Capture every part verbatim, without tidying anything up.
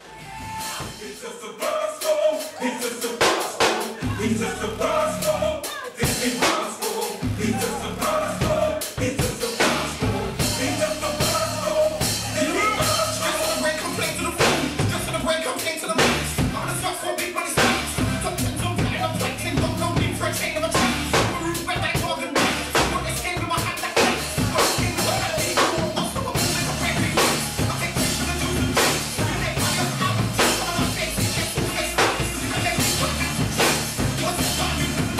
It's just a bus stop. It's just a bus stop. It's just a bus stop. This is bus stop. It's just a bus stop. It's just a bus stop. It's just a bus stop. This is bus stop. Just on the break, come play to the phone. Just on the break, come play to the max. I'm the sucks for big money stocks. Some ten, some ten, I'm twenty. Don't go in for a chain of a track. Some roof wet like Morgan. Some got this skin with my hand like this. I'm skin with my hand. I'm still a move like a break. I take fish for the juice and juice. You make money off out. Some of my face is just too face. You make me work out. What's the fun?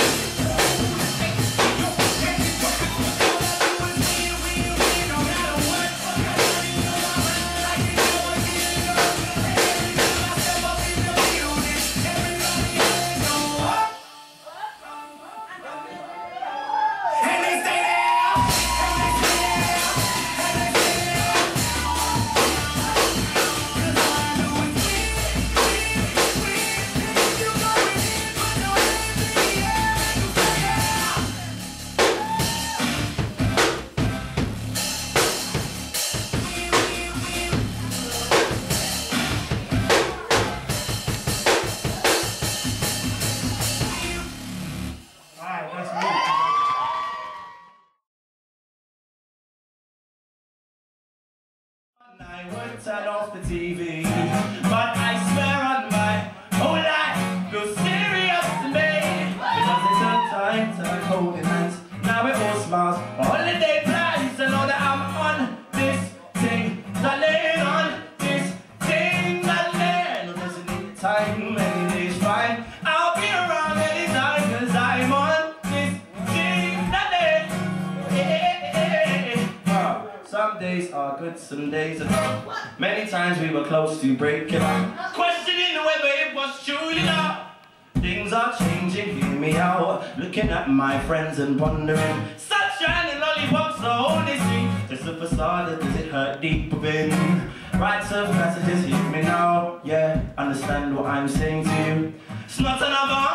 I would turn off the T V, but I swear on my whole life feels serious to me. Because it's a time to holding hands, now it all smiles, holiday plans, to know that I'm on this thing, darling, on this thing, darling. No, doesn't need time, any day's fine, I'll be around anytime, cause I'm on this thing, darling. uh, Some days are good, some days are not. Many times we were close to breaking up, questioning whether it was true, you know. Things are changing, hear me out. Looking at my friends and wondering, sunshine and lollipops are all this thing. Just a facade, or does it hurt deep within? Rites of messages, hear me now. Yeah, understand what I'm saying to you. It's not another